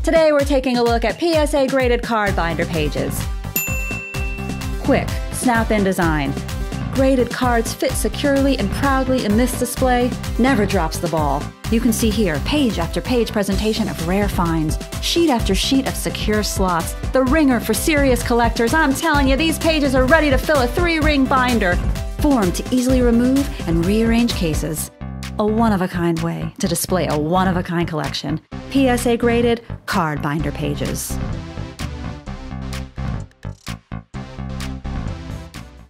Today we're taking a look at PSA graded card binder pages. Quick, snap-in design. Graded cards fit securely and proudly in this display. Never drops the ball. You can see here page after page presentation of rare finds, sheet after sheet of secure slots. The ringer for serious collectors. I'm telling you, these pages are ready to fill a 3-ring binder, formed to easily remove and rearrange cases. A one-of-a-kind way to display a one-of-a-kind collection. PSA graded card binder pages.